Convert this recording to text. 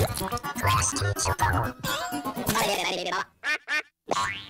素晴らしき仕事を。